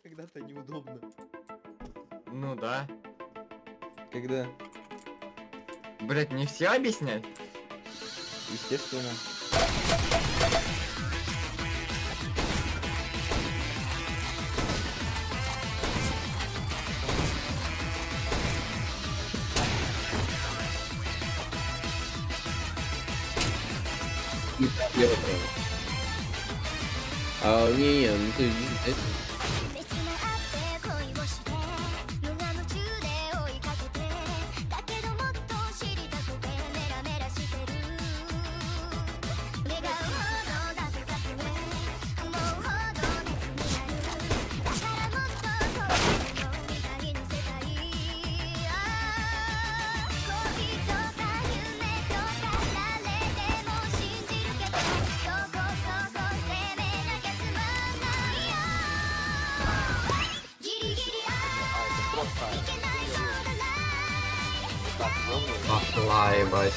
когда-то неудобно. Ну да. Когда? Блять, не все объяснять? Естественно. Лево, право. Не, ну ты это... Пошла, ебать.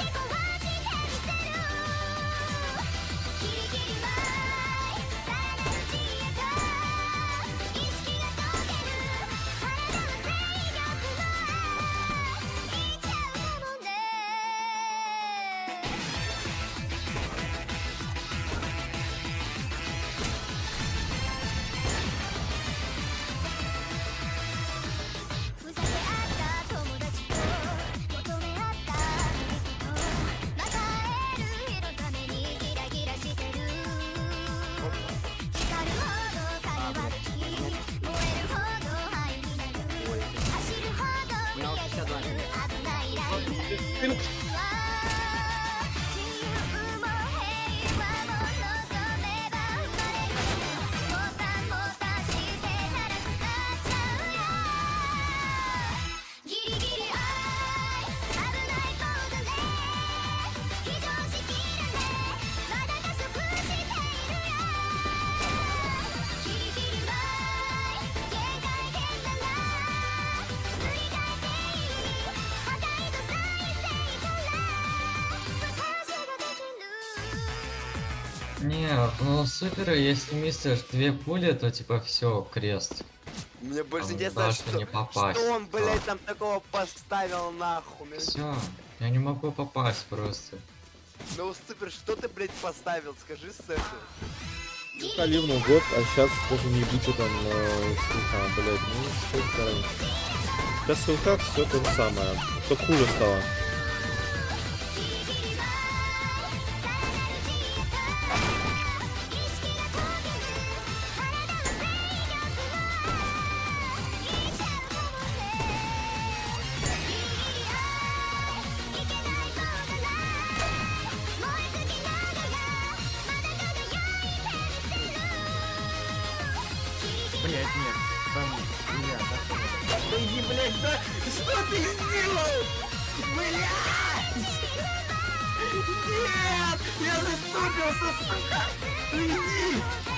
Не, ну супер, если миссишь 2 пули, то типа все, крест. Мне больше Там интересно, даже не попасть, что он, блядь, всё. там такого поставил нахуй. Все, я не могу попасть просто. Ну супер, что ты, блядь, поставил? Скажи, Сэху. Каливну год, а сейчас даже не ебучу там блядь, ну что это разница. Сейчас в Хилках все то же самое, только хуже стало. Блять, нет. Там, я, да, иди, блять, да? Что ты сделал? Блять! Нет! Я заступился, сука! Уйди!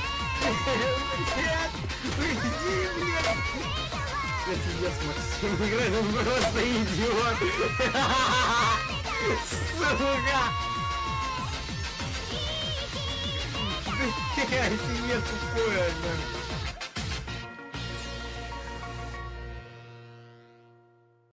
Нет! Уйди, блядь! Я тебе с Максимом играю, он просто идиот! Сука! Блять, я тупой, нахуй!